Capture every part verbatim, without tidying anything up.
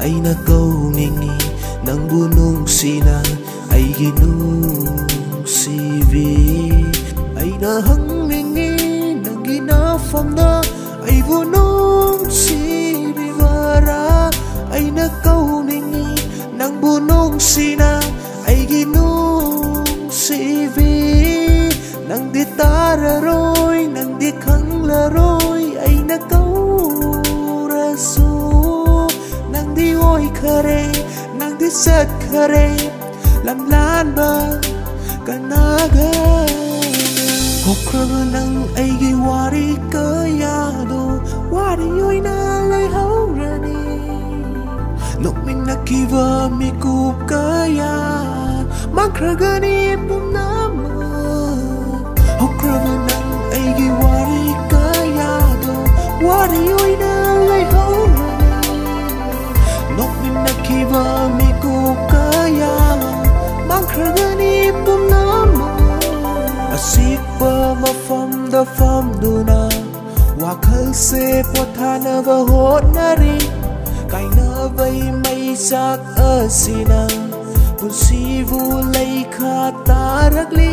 Eina Hangningngi nangbu nungsina aigi nungsibi Eina Hangningngi nangi nafamda aibu nungsibivara Eina Hangningngi nangbu nungsina aigi nungsibi nang di tararoy nang di khanglaroy Eina kaurasu nang di oi khare nang di sat khare lam lan ba kanaga hokraba nang aigi wari kayado wari oi na lai haurani nokmin nakiva mikup kaya makragani punama hokraba nang aigi wari kayado wari oi na lai haurani nokmin nakiva mikup kaya makragani punama asikpa mafamda famduna wakhal se pothanaba hotnari kainavai maisak asina punsibu leikha tarakli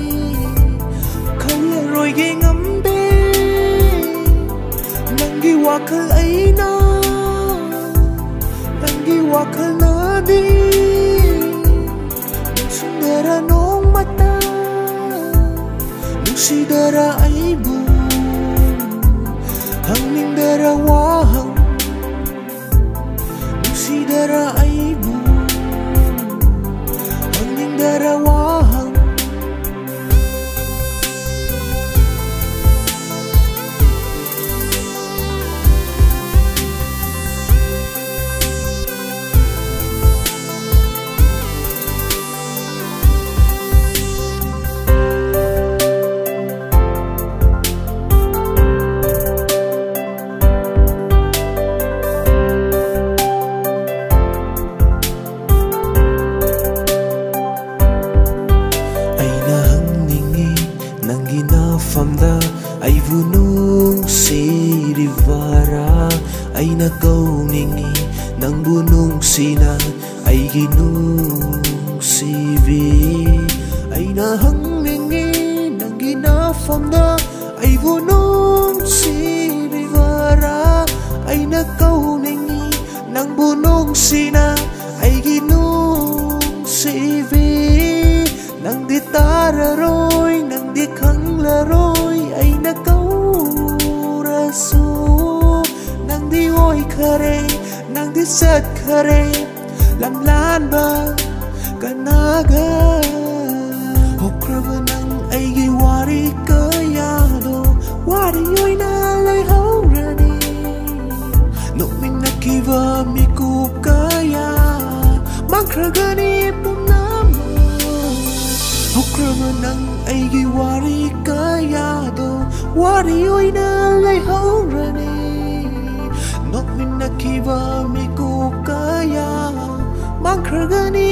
khalaroi ge ngambe nangi wakhal aina nangi wakhal nadi sundara nong mata nungsidara aibu hangningdara wahang nungsidara aibu hangningdara wahang famda aibu nungsibivara Eina Hangningngi nangbu nungsina aigi nungsibi Eina Hangningngi nangi nafamda aibu nungsibivara Eina Hangningngi nangbu nungsina aigi nungsibi nang di tararoy nang di khanglaroy Eina kaurasu nang di oi khare nang di sat khare lam lan ba kanaga hokraba nang aigi wari kayado wari oi na lai haurani nokmin nakiva mikup kaya makragani punama hokraba nang aigi wari kayado wari oi na lai haurani nokmin nakiva mikup kaya makragani